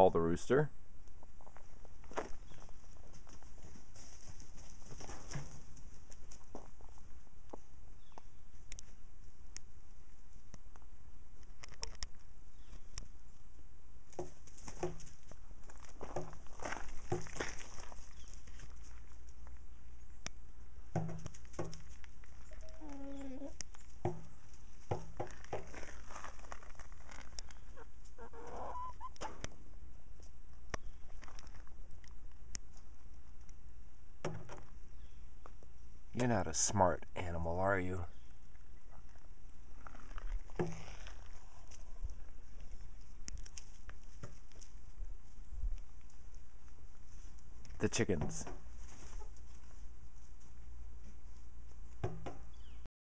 call the rooster. You're not a smart animal, are you? The chickens.